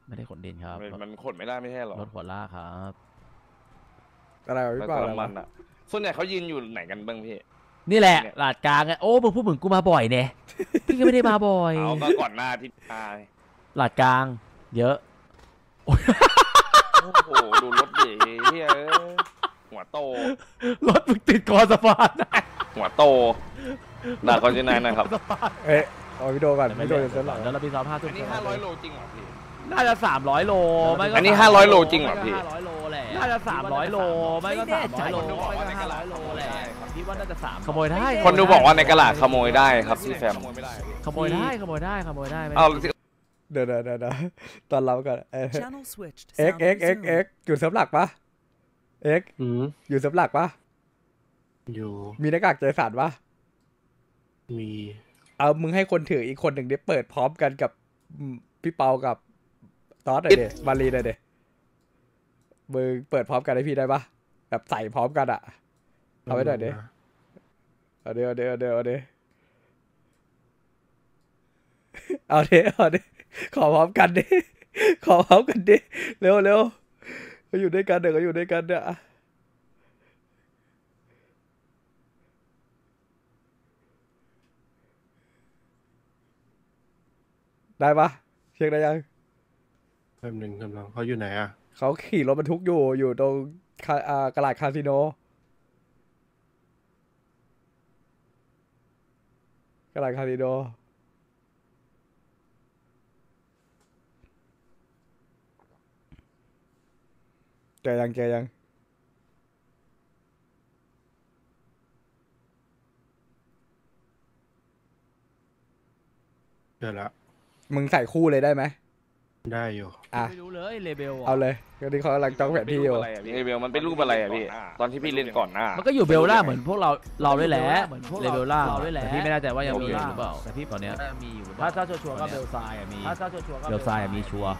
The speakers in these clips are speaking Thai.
ไม่ได้ขนดินครับมันขนไม่ได้ไม่ใช่หรอรถหัวลากครับอะไรพี่เปล่าอะไรมันส่วนใหญ่เขายืนอยู่ไหนกันบ้างพี่นี่แหละลาดกลางไงโอ้มึงพูดเหมือนกูมาบ่อยเนี่ยพี่ก็ไม่ได้มาบ่อยเอาก็ก่อนหน้าที่มาลาดกลางเยอะโอ้โหดูรถดิเฮ้ยหัวโตรถมึงติดคอสะพานหัวโตด่าเขาจะนายนะครับเอาวิดีโอก่อนวิดีโอจะเสร็จหรอแล้วเราพี่ซ้อม5 ทุ่มอันนี้500 โลจริงเหรอพี่น่าจะ300 โลไม่ก็อันนี้500 โลจริงเหรอพี่ 500 โลแหละน่าจะ300 โลไม่ก็300 โลไม่ก็500 โลแหละคิดว่าน่าจะ3ขโมยได้คนดูบอกว่าในกระดาษขโมยได้ครับพี่แฟมขโมยได้เอาเดี๋ยวตอนเราก่อนเอ็กอยู่เซิร์ฟหลักปะอยู่เซิร์ฟหลักปะอยู่มีหน้ากากใจสั่นปะมีเอามึงให้คนถืออีกคนหนึ่งได้เปิดพร้อมกันกับพี่เปากับตอสหน่อยเดมารีหน่อยเดมึงเปิดพร้อมกันให้พี่ได้ปะแบบใส่พร้อมกันอะเอาไว้หน่อยเดเอาเดขอพร้อมกันดิขอพร้อมกันดิเร็วก็อยู่ด้วยกันเดี๋ยวก็อยู่ด้วยกันเนี่ยได้ปะเช็คได้ยังแป๊บนึงกำลังเขาอยู่ไหนอ่ะเขาขี่รถบรรทุกอยู่ตรงกระดาษคาสิโนเจอยังเจอแล้วมึงใส่คู่เลยได้ไหมได้อยู่ไม่รู้เลยเลเบลเอาเลยก็ที่เขากำลังจ้องแผนที่อยู่เลเบลมันเป็นรูปอะไรอ่ะพี่ตอนที่พี่เล่นก่อนหน้ามันก็อยู่เบลล่าเหมือนพวกเราด้วยแหละเลเบลล่าแต่พี่ไม่แน่ใจว่ายังมีหรือเปล่าแต่พี่ตอนเนี้ยมีอยู่ถ้าชัวร์ก็เบลซายมีเบลซายมีชัวร์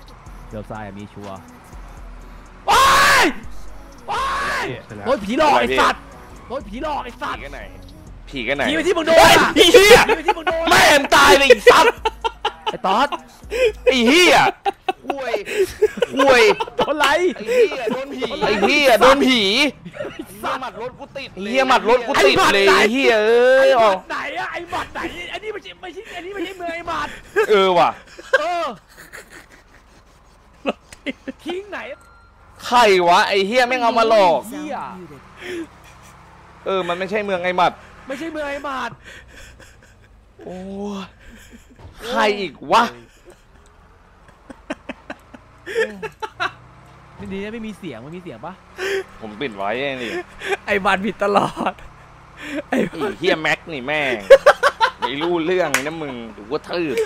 ว้ายโดนผีหลอกไอ้สัตว์ผีกันไหนผีไปที่มึงโดนผีเหี้ยแม่งตายเลยไอ้สัตว์ไอ้ต๊อดไอ้เหี้ยห่วยโดนไรไอ้เหี้ยโดนผีเหี้ยหมัดรถกูติดเลยเหี้ยหมัดไหนอะไอ้หมัดไหนอันนี้ไม่ใช่เมืองไอ้หมัดว่ะทิ้งไหนใครวะไอ้เหี้ยแม่งเอามาหลอกมันไม่ใช่เมืองไอ้หมัดโอ้ใครอีกวะไม่ดีนะไม่มีเสียงปะผมปิดไว้นี่ไอ้บันผิดตลอดไอ้เฮียแม็กนี่แม่งไม่รู้เรื่องนะมึงดูว่าทื่อ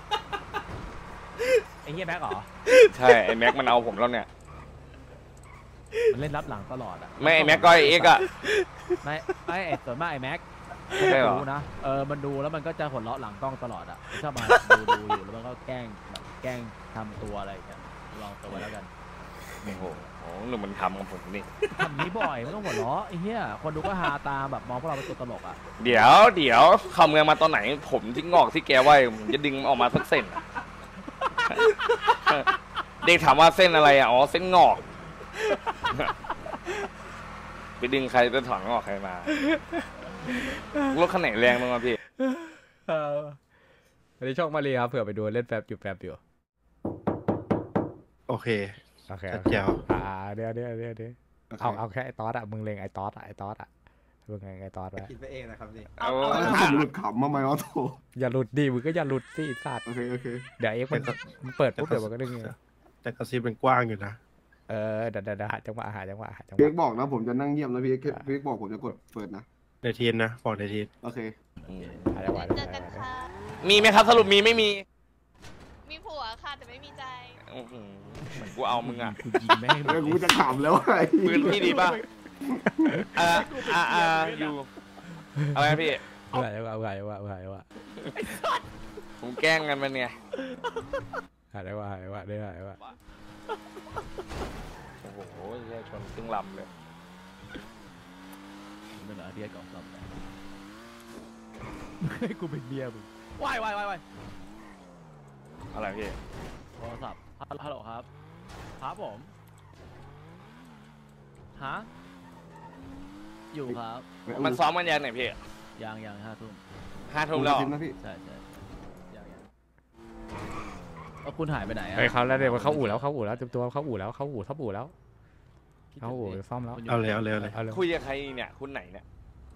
ไอ้เฮียแม็กเหรอใช่ไอ้แม็กมันเอาผมแล้วเนี่ยมันเล่นรับหลังตลอดอ่ะไม่ไอ้แม็กก็ไอ้เอ็กอะไม่ไอ้ส่วนมากไอ้แม็กใช่หรอนะมันดูแล้วมันก็จะหัวเราะหลังกล้องตลอดอ่ะชอบมาดูอยู่แล้วมันก็แกล้งทำตัวอะไรอย่างเงี้ยลองตัวแล้วกันโอ้โหหนูมันทำกับผมนี่ทำนี้บ่อยไม่ต้องหัวเราะไอ้เหี้ยคนดูก็ฮาตามแบบมองพวกเราเป็นตัวตลกอ่ะเดี๋ยวคำเงินมาตอนไหนผมที่งอกที่แกไว้ผมจะดึงออกมาสักเส้นเด็กถามว่าเส้นอะไรอ่ะอ๋อเส้นงอกไปดึงใครจะถอนงอกใครมารถคันไหนแรงบ้างพี่อันนี้ช่องมาเลยครับเผื่อไปดูเล่นแฟบอยู่โอเคเดี๋ยวเอาแค่ไอ้ตอสอะมึงเลงไอ้ตอสอะมึงไงไอ้ตอสไว้คิดไปเองนะครับนี่ผมหลุดขำมาไหมวะโถอย่าหลุดดิมึงก็อย่าหลุดสิสัตว์โอเคเดี๋ยวเอ็กมันเปิดปุ๊บเดี๋ยวมันก็ดึงแต่กระซิบเป็นกว้างอยู่นะเดี๋ยวหาจังหวะเพียกบอกนะผมจะนั่งเงียบแล้วเพียกบอกผมจะกดเปิดนะในทีนนะบอกในทีนโอเคจังหวะมีไหมครับสรุปมีไม่มีผัวค่ะแต่ไม่มีใจเหมือนกูเอามึงอ่ะกูยิงแม่งกูจะขำแล้วไอ้ปืนพี่ดีป่ะอยู่อะไรพี่เอาไงวะผมแกล้งกันมันไงหายว่าโอ้โหแย่ชนตึงลำเลยนั่นแหละเรียกก่อนครับให้กูเป็นเมียมึงว่ายอะไรพี่โทรศัพท์ฮัลโหลครับครับผมฮะอยู่ครับมันซ้อมกันยังไหนพี่ยัง5 ทุ่ม 5 ทุ่มแล้วนะพี่ใช่ยังแล้วคุณหายไปไหนอะเฮ้ยเขาแล้วเดี๋ยวเข้าอู่แล้วเต็มตัวเข้าอู่แล้วเข้าอู่ซ่อมแล้วเอาเลยเอาเลยเอาเลยเอาเลยคุยกับใครเนี่ยคุณไหนเนี่ย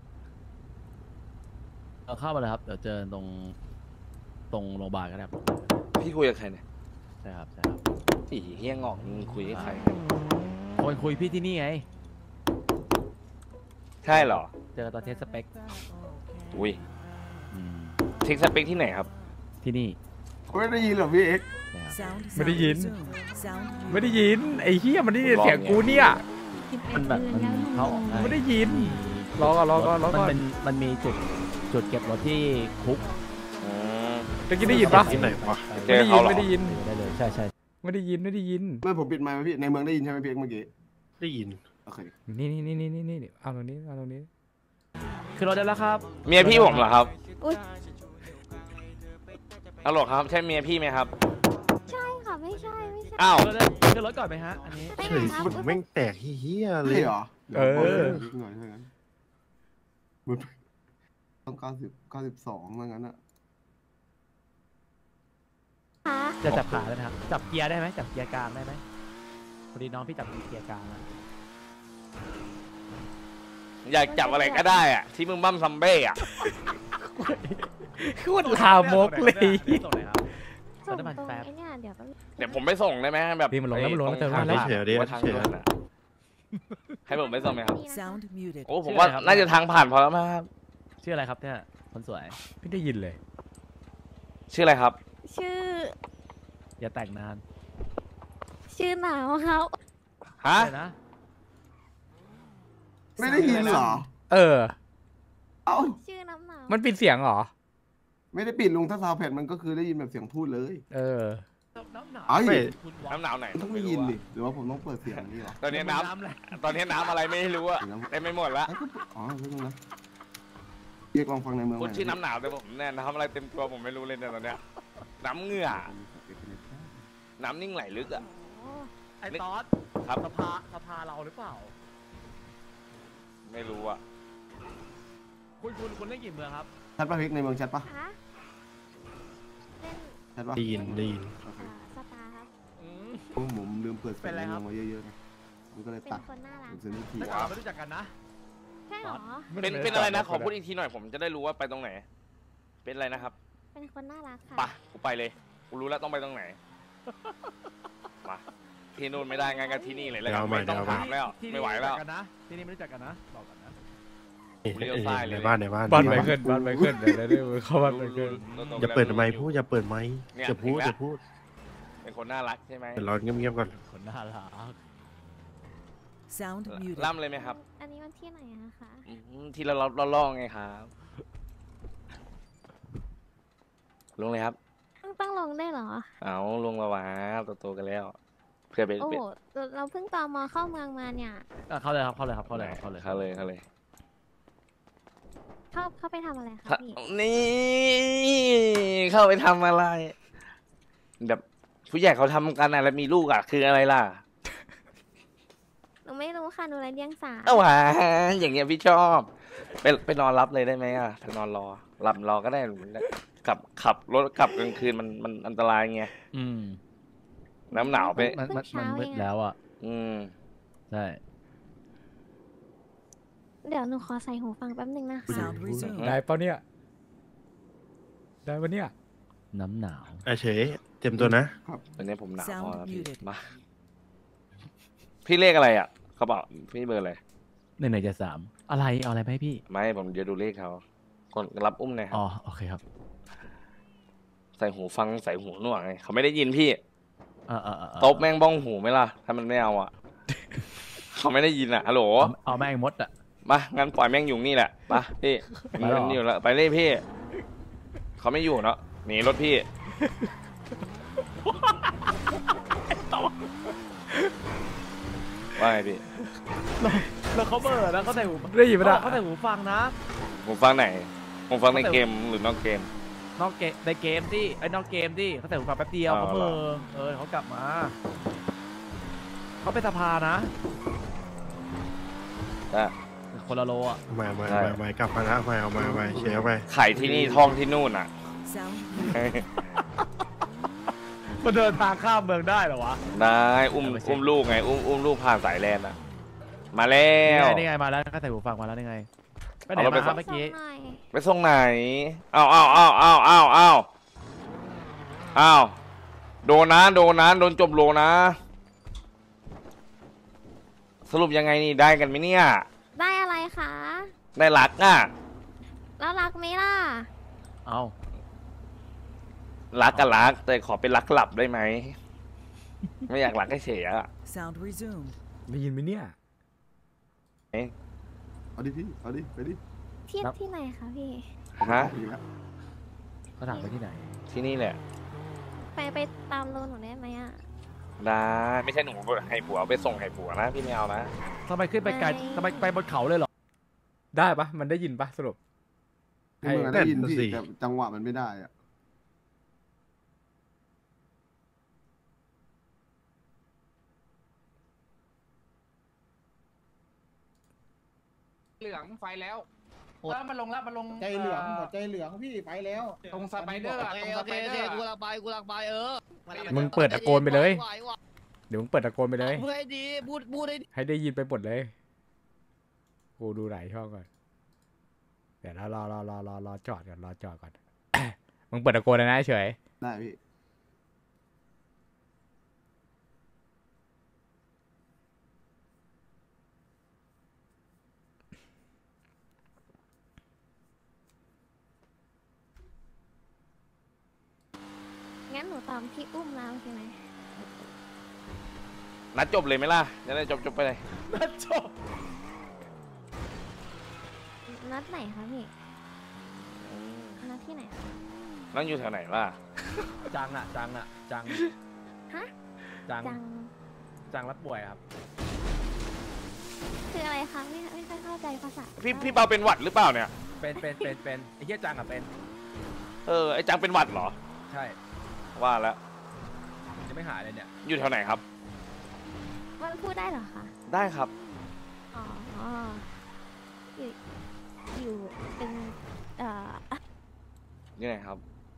เอาเข้ามาเลยครับเดี๋ยวเจอตรงโรงพยาบาลกันครับพี่คุยกับใครเนี่ยใช่ครับอีเฮียงอกมึงคุยกับใครคนคุยพี่ที่นี่ไงใช่เหรอเจอตอนเทสสเปคอุ้ยอืมเทคสเปคที่ไหนครับที่นี่ไม่ได้ยินเหรอพี่เอ็กซ์นะครับไม่ได้ยินไอ้เหี้ยมันได้ยินเสียงกูเนี่ยมันแบบมันเข้าออกได้ไม่ได้ยินรอก่อนมันมีจุดเก็บรถที่คุกอืมตะกี้ได้ยินปะที่ไหนวะเจอเขาเหรอไม่ได้ยินได้เลยใช่ไม่ได้ยินไม่ผมปิดไมค์ไว้พี่ในเมืองได้ยินใช่ไหมพี่เอ็กซ์เมื่อกี้ได้ยินโอเคนี่เอาตรงนี้คือรถได้แล้วครับเมียพี่ผมเหรอครับอุ๊ยฮัลโหลครับใช่เมียพี่ไหมครับใช่ค่ะไม่ใช่อ้าวคือรถก่อนไหมฮะอันนี้ไม่เฮ้ยครับมันแม่งแตกเฮี้ยๆเลใช่ยเหรอเออหน่อยเท่านั้นมันต้อง92ว่างั้นอะค่ะจะจับขาได้ไหมครับจับเกียร์ได้ไหมจับเกียร์กลางได้ไหมพอดีน้องพี่จับเกียร์กลางอะอยากจับอะไรก็ได้อะที่มึงบั้มซัมเบ้อะโคตรลามกเลยส่งไหนครับส่งน้ำมันตรงแป๊บไอ้เนี่ยเดี๋ยวแป๊บนึงเดี๋ยวผมไปส่งได้ไหมแบบพี่มันลงแล้วมันลงแล้วตรมันลงแล้วทางเฉยๆดิว่าทางเฉยๆเดินอะให้ผมไปส่งไหมครับนี่นะคะ Sound muted. โอ้ผมว่าน่าจะทางผ่านพอแล้วมั้งครับชื่ออะไรครับเนี่ยคนสวยไม่ได้ยินเลยชื่ออะไรครับชื่ออย่าแต่งนานชื่อหนาวครับฮะเลยนะไม่ได้ยินเหรอเออเอ้าชื่อน้ำหนาวมันปิดเสียงเหรอไม่ได้ปิดลุงถ้าซาวแผ่นมันก็คือได้ยินแบบเสียงพูดเลยเออน้ำหนาวเอ้ยน้ำหนาวไหนมันต้องไม่ยินดิหรือว่าผมต้องเปิดเสียงนี่หรอตอนนี้น้เลยำตอนนี้น้ำอะไรไม่รู้อะเดี๋ยวนะเต็มไปหมดละเอ้ยก็อ๋อเพิ่งนะเรียกลองฟังในเมืองหคน่นอยชื่อน้ำหนาวแต่ผมเนี่ยน้ำอะไรเต็มตัวผมไม่รู้เลยเนี่ยตอนเนี้ยน้ำเหงื่อน้ำนิ่งไหลลึกอะโอ้ไอ้ตอสครับสภาเราหรือเปล่าไม่รู้อะคุณเล่นกี่เมืองครับชัดป่ะพี่ในเมืองชัดป่ะคะเล่นชัดป่ะได้ยินโอเคสตาร์ครับผมลืมเปิดเสียงในเมืองมาเยอะๆนะมันก็เลยเป็นตัดคนน่ารักเป็นเสียงทีไม่รู้จักกันนะใช่เหรอเป็นอะไรนะขอพูดอีกทีหน่อยผมจะได้รู้ว่าไปตรงไหน เป็นอะไรนะครับเป็นคนน่ารักค่ะไปะกูไปเลยกูรู้แล้วต้องไปตรงไหนมาที่นู่นไม่ได้งั้นก็ที่นี่เลยแล้วกันไม่ต้องถามแล้วที่ไม่ไหวแล้วรู้จักกันนะที่นี่ไม่รู้จักกันนะบอกก่อนนะเลี้ยวซ้ายเลยในบ้านบ้านไมเคิลเดี๋ยวเข้าบ้านไมเคิลอย่าเปิดไมค์พูดอย่าเปิดไมค์เนี่ยอย่าพูดเห็นไหมอย่าพูดเป็นคนน่ารักใช่ไหมเดี๋ยวเราเงียบๆก่อนคนน่ารัก Sound muted. ล่ำเลยไหมครับอันนี้มันที่ไหนอะคะที่เราล่อไงครับลงเลยครับต้องลงได้เหรอเอาลงละวะโตๆกันแล้ว เพื่อเป็นโอ้โหเราเพิ่งตอมอเข้าเมืองมาเนี่ยเข้าเลยครับเข้าเลยครับเข้าเลยครับเข้าเลยเข้าเลยเข้าไปทำอะไรคะถ้าพี่นี่เข้าไปทำอะไร แบบผู้ใหญ่เขาทำกันอะแล้วมีลูกอะคืออะไรล่ะหนูไม่รู้ค่ะหนูไรเดียงสาเอ้าหวาอย่างเงี้ยพี่ชอบ ไปนอนรับเลยได้ไหมอะไปนอนรอหลับรอก็ได้ขับรถกลับกลางคืนมันอันตรายไงอืมน้ำหนาวไปมันมืดแล้วอ่ะอืมใช่เดี๋ยวหนูขอใส่หูฟังแป๊บนึงนะคะ Sound resumed. ได้ปะเนี่ย ได้ปะเนี่ยน้ำหนาวเฉยเต็มตัวนะวันนี้ผมหนาวพอ Sound แล้วพี่ muted. มาพี่เลขอะไรอะเขาบอกพี่เบอร์อะไร 1 1 7 3อะไรเอาอะไรไปให้พี่ไม่ผมจะดูเลขเขาคนรับอุ้มหน่อยครัอ๋บอโอเคครับใส่หูฟังใส่หูหนวกไงเขาไม่ได้ยินพี่โต๊ตบแม่งบ้องหูไหมล่ะ ถ้ามันไม่เอาอ่ะ เขาไม่ได้ยินอ่ะฮัลโหลเอาแม่งมดอ่ะมางั้นปล่อยแม่งอยู่นี่แหละไปพี่ไปหรอมันอยู่แล้วไปเลยพี่เขาไม่อยู่เนาะหนีรถพี่ว่าไงพี่แล้วเขาเบอร์แล้วเขาใส่หูได้ยินปะเนี่ยเขาใส่หูฟังนะผมฟังไหนผมฟังในเกมหรือนอกเกมนอกเกมในเกมที่ไอ้นอกเกมที่เขาใส่หูฟังแป๊บเดียวเขาเพิ่งเขากลับมาเขาเป็นสภานะอ่ะคนละโลอ่ะไม่กลับมาแล้วเอามาเชียร์ไปไข่ที่นี่ท่องที่นู่นอ่ะ Sound มันเดินทางข้ามเมืองได้เหรอวะได้อุ้มลูกไงอุ้มลูกผ่านสายแลนอ่ะมาแล้วนี่ไงมาแล้วเขาใส่หูฟังมาแล้วนี่ไงไปไหนเอาเราไปมาเมื่อกี้ส่งหน่อยไปส่งไหนอ้าวโดนนะโดนจบโลนะ สรุปยังไงนี่ได้กันไหมเนี่ยได้อะไรคะได้รักอ่ะแล้วรักไหมล่ะเอารักกันรักแต่ขอเป็นรักหลับได้ไหม ไม่อยากรักให้เฉยอ่ะ sound resumed. ได้ยินไหมเนี่ยเอาดิพี่เอาดิไปดิที่ไหนคะพี่ฮะอีกแล้วเขาถามไปที่ไหนที่นี่แหละไปตามโลหนูได้ไหมอ่ะได้ไม่ใช่หนูให้ผัวไปส่งให้ผัวนะพี่ไม่เอานะทำไมขึ้นไปไกลไม่ทำไมไปบนเขาเลยเหรอได้ปะมันได้ยินปะสรุปให้มึงอะได้ยินพี่แต่จังหวะมันไม่ได้อะเหลืองไฟแล้วแล้วมันลงใจเหลืองหัวใจเหลืองพี่ไปแล้วตรงสไปเดอร์อะตรงสไปเดอร์กูลังไปมึงเปิดตะโกนไปเลย เดี๋ยวมึงเปิดตะโกนไปเลยพูดให้ดีพูดให้ดีให้ได้ยินไปหมดเลย กูดูหลายช่องก่อน เดี๋ยวรอจอดก่อน มึงเปิดตะโกนเลยนะเฉยได้พี่งั้นหนูตามพี่อุ้มแล้วใช่ไหมนัดจบเลยไหมล่ะจะได้จบไปเลยนัดไหนคะพี่ นัดที่ไหนคะนั่งอยู่แถวไหนล่ะจังจังฮะจังจังจังรับป่วยครับคืออะไรคะไม่ค่อยเข้าใจภาษาพี่เปาเป็นหวัดหรือเปล่าเนี่ยเป็นไอ้เหี้ยจังอ่ะเป็นไอ้จังเป็นหวัดเหรอใช่ว่าแล้วยังไม่หายเลยเนี่ยอยู่แถวไหนครับมันพูดได้เหรอคะได้ครับอ๋อ อยู่เป็นอยู่ไหนครับ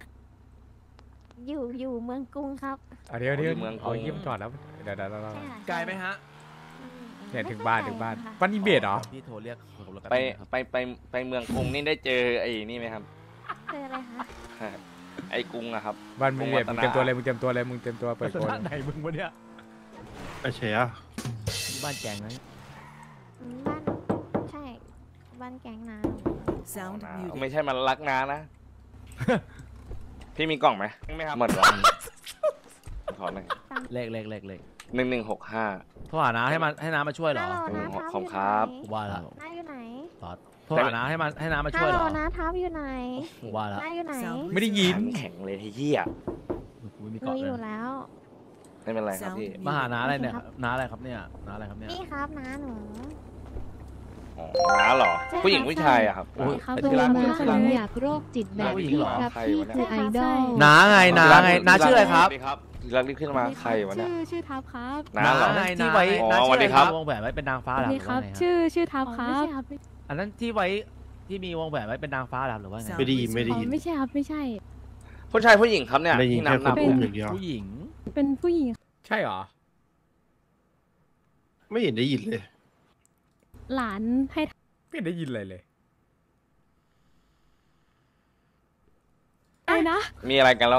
อยู่เมืองกรุงครับเดี๋ยวเมืองเอาเยี่ยมจอดแล้ว เดี๋ยวใช่ค่ะไกลไหมฮะเนี่ยถึงไม่บ้านค่อยถึงบ้านไกลค่ะบ้านอีเบดเหรอพี่โทรเรียกผมแล้วกันไปเมืองกรุงนี่ได้เจอไอ้นี่ไหมครับคืออะไรคะไอ้กรุงอะครับบ้านมึงเบดมึงเตรียมตัวเลยมึงเตรียมตัวเปิดโกนบ้านไหนมึงวะเนี่ยเชียร์บ้านแกงนะบ้านใช่ บ้านแก๊งน้ Sound ไม่ muted. ใช่มันรักน้านะ พี่มีกล่องไหมไม่ครับหมดหรอขอหน่อยเลข 1165 โทรหาน้าให้น้ามาช่วยำเหรอฮัลโหลนะขอบทับคุณอยู่ครับไหนว่าแล้วน้าอยู่ไหนโทรหาน้าให้น้ามาช่ฮัวยลเหโหรลอนะทับอยู่ไหนว่าแล้วน้าอยู่ไหน Sound ไม่ได้ยินแข็งเลยไอ้เหี้ยกูไม่มีหนูเกาะอเลยู่ยแล้วไม่เป็นไรครับพี่มาหาน้าอะไรเนี่ยน้าอะไรครับเนี่ยน้าอะไรครับเนี่ยนี่ครับน้าหนูอ๋อน้าเหรอใช่ผู้หญิงค่ะผู้ชายอะครับโอ้ยเขาที่รักเป็นที่รักอยากโรคจิตแบบผู้หญิงเหรอครับใครพี่วะเนี่ยคือไอดอลน้าไงน้าชื่ออะไรครับครับที่รักรีบขึ้นมาใครวะเนี่ยชื่อทับครับน้าเหรอไงที่ไว้อ๋อน้าสวัชื่ออะไรสดีคครัรับบ วงแหวนไว้เป็นนางฟ้าเหรอหรือว่าไงครับชื่อทับครับอันนั้นที่ไว้ที่มีวงแหวนไว้เป็นนางฟ้าเหรอหรือว่าไงไม่ได้ยินไม่ใช่ครับไม่ใช่ผู้ชายผู้หญิงครับเนี่ยได้ยินที่แค่นับคนอุ้มอย่างเดียวผู้หญิงเป็นผู้หญิงใช่เหรอไม่เห็นได้ยินเลยหลานให้ไม่ได้ยินอะไรเลยอะไรนะมีอะไรกันแล้ว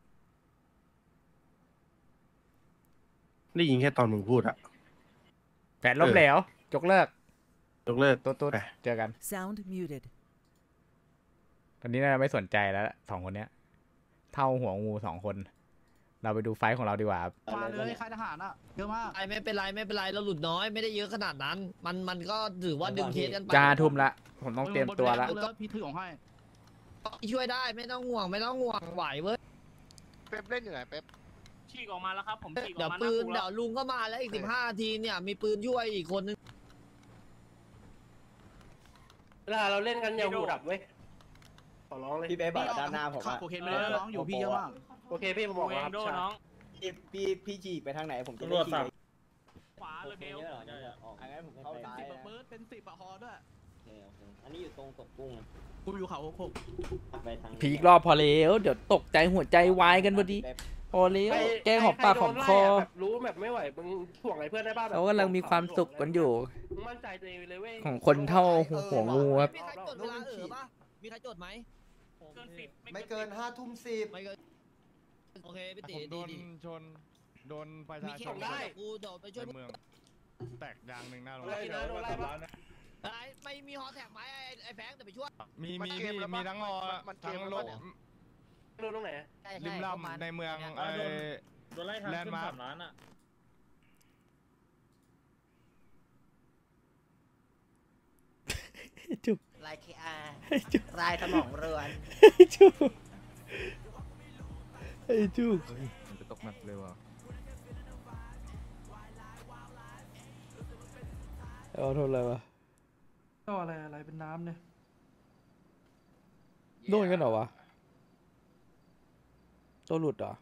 ได้ยินแค่ตอนมึงพูดอะแผนล้มเหลว จกเลิกยกเลิกตุ๊ดไปเจอกัน Sound muted. ตอนนี้น่าจะไม่สนใจแล้วสองคนเนี้ย เท่าหัวงูสองคน เราไปดูไฟท์ของเราดีกว่าครับมาเลยค่ายทหารอ่ะเยอะมากไม่เป็นไรเราหลุดน้อยไม่ได้เยอะขนาดนั้น มันก็ถือว่าดึงเคสกันไปจะ5 ทุ่มละ ผมต้องเตรียมตัวละพี่ถือของให้ช่วยได้ไม่ต้องห่วงไหวเว้ยเป๊ปเล่นอยู่ไหนเป๊ปฉีกออกมาแล้วครับผมฉีกอเดี๋อย กวมาปืนเดี๋ยวลุงก็มาแล้วอีก15 นาทีเนี่ยมีปืนช่วยอีกคนนึงเวลาเราเล่นกันอย่าหูดับเว้ยอร้องเลยพี่เป๊ะบอกด้านหน้าผมขับอะโอเคไม่ได้น้องอยู่พี่เยอะมากโอเคพี่ผมบอกแล้วครับพี่จีไปทางไหนผมจะได้ขี่ขวาเลยเบลอันนั้นผมเข้าซ้าย 10 นะเบิร์ดเป็น10อะฮอด้วยอันนี้อยู่ตรงตกกุ้งกูอยู่เขาหกไปทางพีกรอบพอแล้วเดี๋ยวตกใจหัวใจวายกันพอดีพอแล้วแกล้งหอบปากหอบคอรู้แบบไม่ไหวมึงถ่วงอะไรเพื่อนได้บ้างเขากำลังมีความสุขกันอยู่มั่นใจตัวเองเลยเว้ยของคนเท่าหัวงูครับมีใครจดเวลาปะมีใครจดไหมเกิน10 ไม่เกิน5 ทุ่ม 10 ไม่เกินโอเคพี่ตีโดดีนชนโดนประมีชาเข็ชมนได้กูเดี๋ยวไปช่วยในเมืองแตกยางหนึ่งหน้าโรงไล่แรมนะโดนไล่ปะไม่มีฮอแท็กไหมไอ้แฟงแต่ไปช่วยมีทั้งรอทั้งรถโดนตรงไหนริมลำในเมืองโดนไล่ทางแลนด์มาร์ค 3 ล้านอ่ะจุ๊บลายเคอาลายสมองเรือนจุ๊บไอ้จุ๊บมันจะตกหนักเลยว่ะเอาโทษอะไรวะก็อะไรเป็นน้ำเนี่ยโดนกันเหรอวะตัวหลุดเหรอ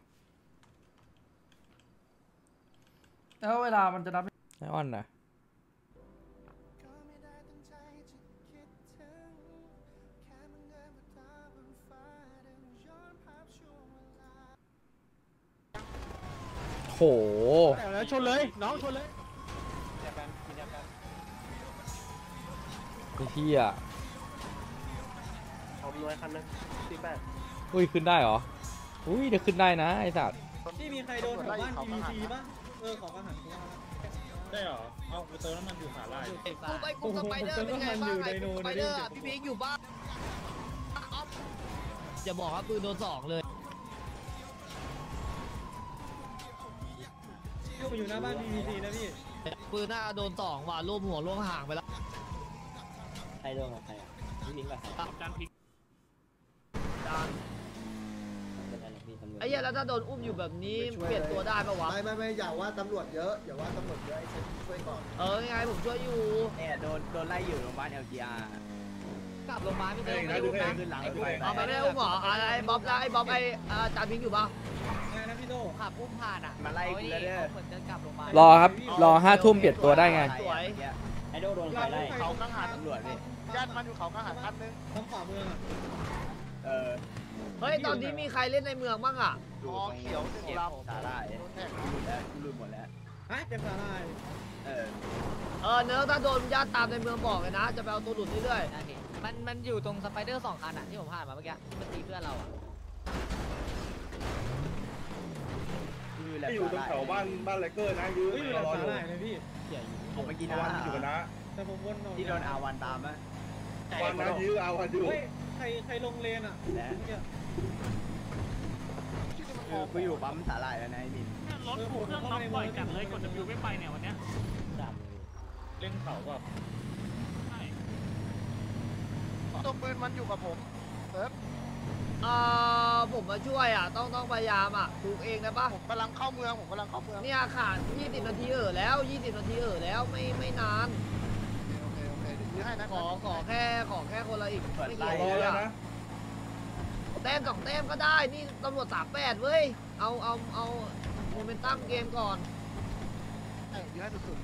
แล้วเวลามันจะนับไอออนน่ะโหแต่แล้วชนเลยน้องชนเลยไอ้เหี้ยเอาหน่วยคันนึง48 อุ้ยขึ้นได้เหรอ อุ้ยเดี๋ยวขึ้นได้นะไอ้สัตว์ที่มีใครโดนแถวบ้าน PVC ป่ะของอาหารได้เหรอเอากูเติมน้ำมันอยู่ขาลายกูไปกูสไปเดอร์เป็นไงบ้างไอ้สไปเดอร์พี่พีกอยู่บ้านอย่าบอกว่าปืนโดน2เลยอยู่หน้าบ้าน PVC นะพี่ปืนหน้าโดน2ว่ะร่วมหัวร่วงห่างไปแล้วใครโดนกับใครอ่ะพี่ลิงกับใครการพลิกไอ้เหี้ยแล้วถ้าโดนอุ้มอยู่แบบนี้เปลี่ยนตัวได้ปะวะไม่อย่าว่าตำรวจเยอะอย่าว่าตำรวจเยอะไอ้เซนช่วยก่อนยังไงผมช่วยอยู่เนี่ยโดนไล่อยู่โรงพยาบาล LGR กลับโรงพยาบาลไม่ได้ไม่ได้อุ้มนะเอาไปไม่ได้อุ้มหรอไอ้บ๊อบแล้วไอ้บ๊อบไอ้จานพิงอยู่ปะไงนะพี่โตขับอุ้มผ่านอ่ะมาไล่กูแล้วเด้อเหมือนจะกลับโรงพยาบาลรอครับ รอ5 ทุ่มเปลี่ยนตัวได้ไงสวยไอโดโดนใครไล่เขากังหันตำรวจพี่ญาติมันอยู่เขากังหันคันนึงทางขวามือเฮ้ยตอนนี้มีใครเล่นในเมืองบ้างอ่ะหอเขียว1 ลำสาลายโดนแท็กลืมหมดแล้วเป็นสาลายเนื้อถ้าโดนญาติตามในเมืองบอกเลยนะจะไปเอาตัวหลุดเรื่อยมันอยู่ตรงสไปเดอร์2 คันอ่ะที่ผมผ่านมาเมื่อกี้ที่มันตีเพื่อนเราอ่ะอยู่ตรงแถวบ้านไลเกอร์นะยื้ออยู่สาลายนะพี่ผมไปกินอาวันอยู่นะแต่ผมวนที่โดนอาวันตามนะวันนะยื้ออาวันอยู่ใครลงเลนอ่ะกูอยู่ปั๊มสาลายแล้วนะไอ้มินรถเครื่องน็อกบ่อยจัดเลยกด W ไม่ไปเนี่ยวันเนี้ยเล่นเขาแบบตัวปืนมันอยู่กับผมผมมาช่วยอ่ะต้องพยายามอ่ะถูกเองนะปะผมกำลังเข้าเมืองเนี่ยขาด20 นาทีแล้ว20 นาทีแล้วไม่นานโอเคเดี๋ยวยื้อให้นะขอแค่คนละอีกไม่กี่นาทีอ่ะแต้ม2 แต้มก็ได้นี่ตำรวจ38เว้ยเอาโมเมนตัมเกมก่อนยื้อให้สุด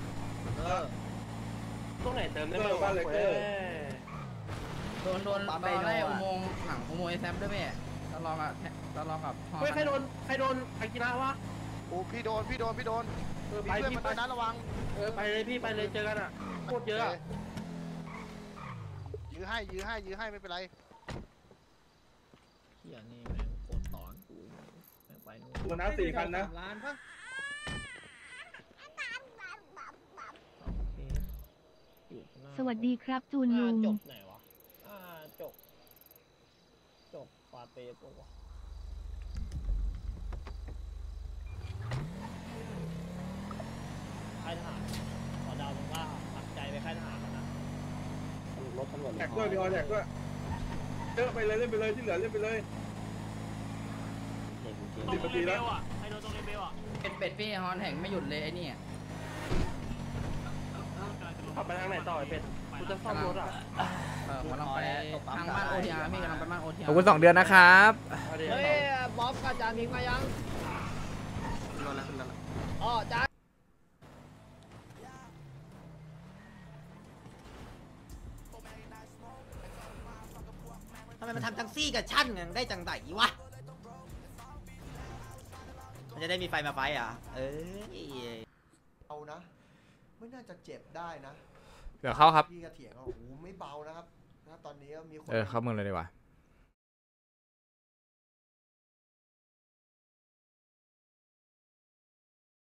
ตรงไหนเติมได้บ้างไลเกอร์โดนตอนแรกอุโมงค์หลังอุโมงค์ไอแซมด้วยแม่ตอนลองกับเฮ้ยใครโดนอากิระวะๆโอ้พี่โดนมีเพื่อนมันด้วยนะระวังไปเลยพี่ไปเลยเจอกันอ่ะโคตรเยอะอ่ะยื้อให้ไม่เป็นไรเฮียนี่แม่งกดตอนกูแม่งไปนู่นตัวน้ำ4 คันนะล้านปะสวัสดีครับจูนลุงจบไหนวะจบปาเต้ปะวะค่ายทหารขอดาวมึงว่าตัดใจไปค่ายทหารนะรถตำรวจแท็กด้วยมีออนแท็กด้วยเยอะไปเลยเล่นไปเลยที่เหลือเล่นไปเลยตรงเลเบลอ่ะใครโดนตรงเลเบลอ่ะเป็ดพี่ฮอนแห่งไม่หยุดเลยไอ้นี่ขับไปทางไหนต่อไอ้เป็ดไปกูจะซ่อมรถอ่ะกำลังไปทางบ้านโอทีอาร์พี่กำลังไปบ้านโอทีอาร์ขอบคุณ2 เดือนนะครับเฮ้ยบ๊อบกับจานทิ้งมายังขึ้นรถแล้วขึ้นรถแล้วอ๋อจานทำไมมันทำจังซี่กับชั่นยังได้จังไดวะมันจะได้มีไฟมาไฟอ่ะเอานะ ไม่น่าจะเจ็บได้นะเดี๋ยวเข้าครับพี่กระเถียงโอ้โหไม่เบานะครับนะตอนนี้ก็มีคนเข้าเมืองเลยดีกว่า